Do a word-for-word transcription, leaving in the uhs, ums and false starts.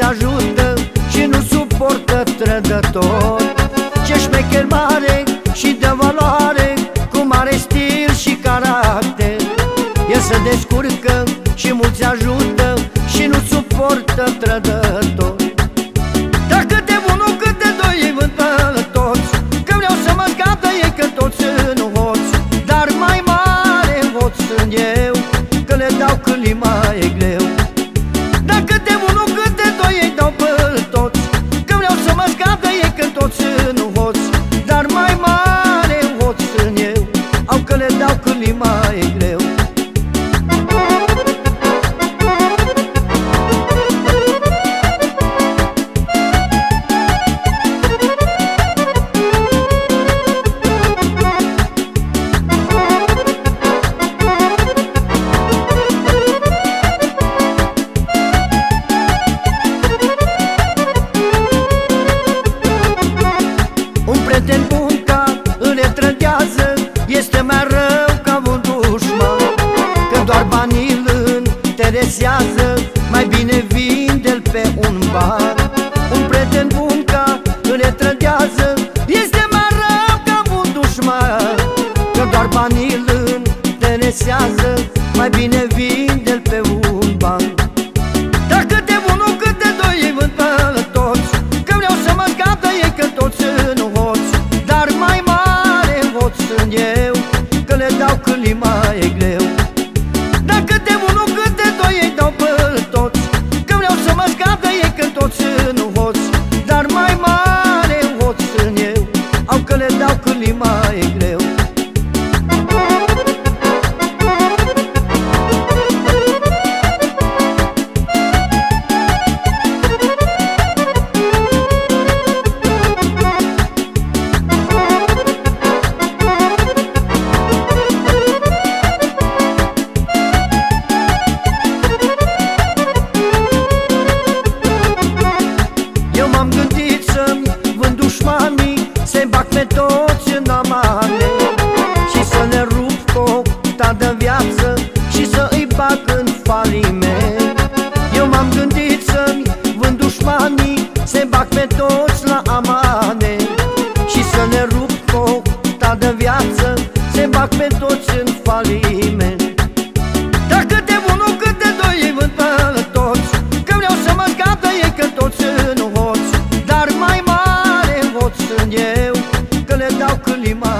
ajută și nu suportă trădători. Ce șmecher mare și de valoare, cu mare stil și caracter. El se descurcă și mulți ajută și nu suportă trădători. Dar cât de unul, cât de doi îi vând pe toți, că vreau să mă scap de ei, că toți sunt hoți. Dar mai mare hoț sunt eu, că le dau când li mai e greu. Dar cât de unul, cât de doi îi dau pe toți, că vreau să mă scap de ei, că toți sunt hoți. Dar mai mare hoț sunt eu, au că le dau când li mai e greu. Prieten bun ca îl trădează, este mai rău ca un dușman. Că doar banii îl interesează, mai bine vinde-l pe un bar. Un prieten bun ca îl trădează, este mai rău ca un dușman. Că doar banii îl interesează, mai bine vinde-l pe un bar. Dar cât de unul, cât de doi îi vând pe toți, că vreau să mă scap de ei, că toți sunt hoți. Dar mai mare hoț sunt eu, că le dau când li mai e greu. Dar cât de unul, cât de doi îi dau pe toți, că vreau să mă scap de ei, că toți sunt hoți. Dar mai mare hoț sunt eu, au că le dau când li mai e greu. M-am gândit să-mi vând dușmanii, să-i bag pe toți în amane și să le rup cocta de viață și să îi bag în faliment. Eu m-am gândit să-mi vând dușmanii, să-i bag pe toți la amane și să le rup cocta de viață, să-i bag pe toți în faliment. Dar cât de unul, cât de doi îi vând pe toți, că vreau să mă scap de ei, că toți sunt hoți. Dar mai mare hoț sunt eu, că le dau când li mai